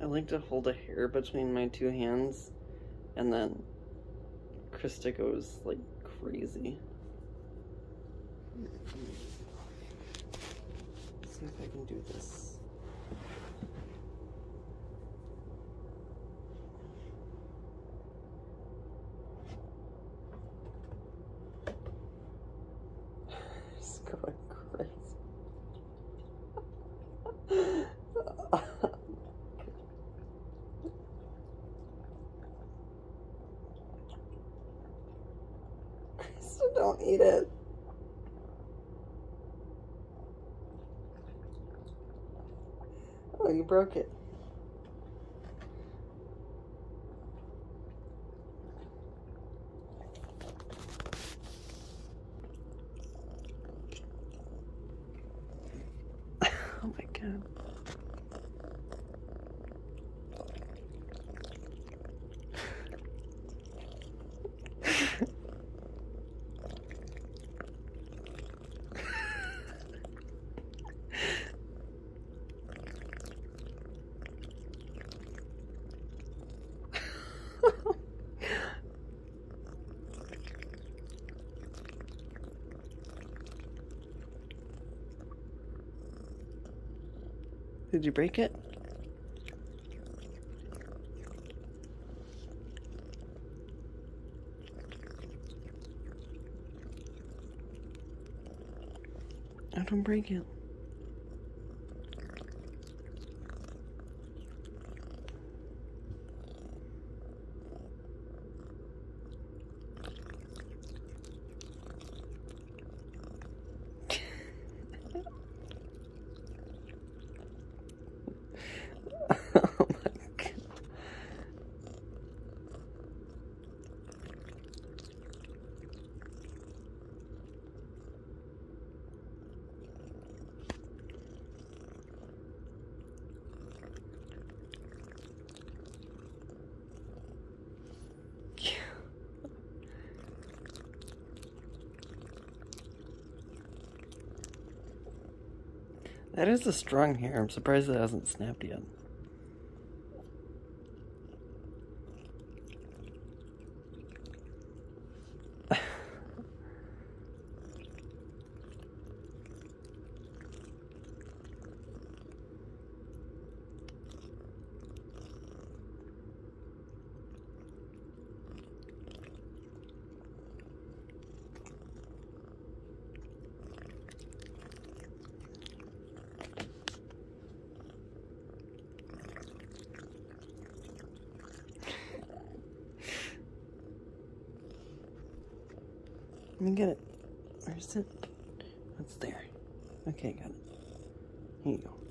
like to hold a hair between my two hands, and then Krista goes like crazy. Let's see if I can do this. It's going crazy. Krista, don't eat it. Oh, you broke it. Oh my God. Did you break it? I don't break it. Oh my God. That is a strong hair. I'm surprised it hasn't snapped yet. Let me get it. Where's it? It's there. Okay, got it. Here you go.